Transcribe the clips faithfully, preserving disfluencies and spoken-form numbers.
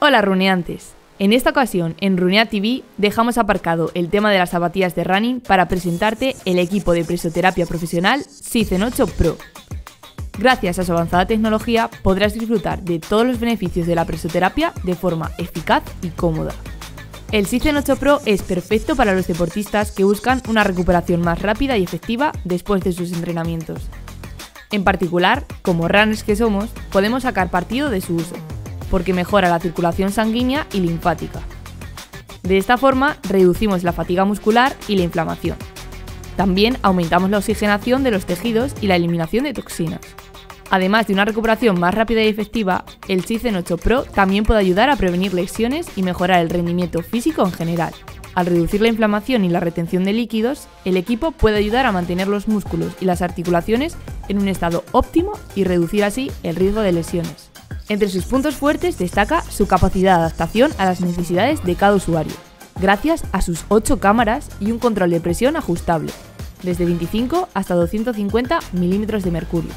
Hola runeantes, en esta ocasión en Runea T V dejamos aparcado el tema de las zapatillas de running para presentarte el equipo de presoterapia profesional Cizen ocho Pro. Gracias a su avanzada tecnología podrás disfrutar de todos los beneficios de la presoterapia de forma eficaz y cómoda. El Cizen ocho Pro es perfecto para los deportistas que buscan una recuperación más rápida y efectiva después de sus entrenamientos. En particular, como runners que somos, podemos sacar partido de su uso, porque mejora la circulación sanguínea y linfática. De esta forma, reducimos la fatiga muscular y la inflamación. También aumentamos la oxigenación de los tejidos y la eliminación de toxinas. Además de una recuperación más rápida y efectiva, el Cizen ocho Pro también puede ayudar a prevenir lesiones y mejorar el rendimiento físico en general. Al reducir la inflamación y la retención de líquidos, el equipo puede ayudar a mantener los músculos y las articulaciones en un estado óptimo y reducir así el riesgo de lesiones. Entre sus puntos fuertes destaca su capacidad de adaptación a las necesidades de cada usuario, gracias a sus ocho cámaras y un control de presión ajustable, desde veinticinco hasta doscientos cincuenta milímetros de mercurio,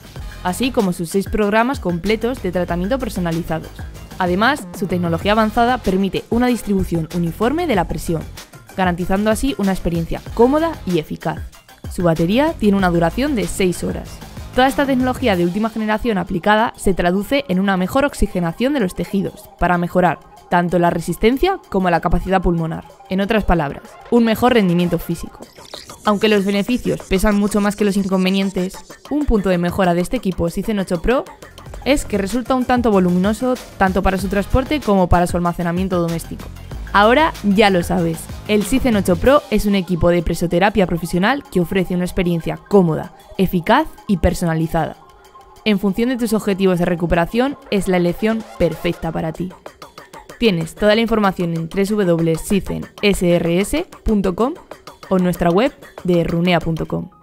así como sus seis programas completos de tratamiento personalizados. Además, su tecnología avanzada permite una distribución uniforme de la presión, garantizando así una experiencia cómoda y eficaz. Su batería tiene una duración de seis horas. Toda esta tecnología de última generación aplicada se traduce en una mejor oxigenación de los tejidos, para mejorar tanto la resistencia como la capacidad pulmonar. En otras palabras, un mejor rendimiento físico. Aunque los beneficios pesan mucho más que los inconvenientes, un punto de mejora de este equipo Cizen ocho Pro es que resulta un tanto voluminoso tanto para su transporte como para su almacenamiento doméstico. Ahora ya lo sabes, el Cizen ocho Pro es un equipo de presoterapia profesional que ofrece una experiencia cómoda, eficaz y personalizada. En función de tus objetivos de recuperación, es la elección perfecta para ti. Tienes toda la información en w w w punto cizen s r s punto com o en nuestra web de runea punto com.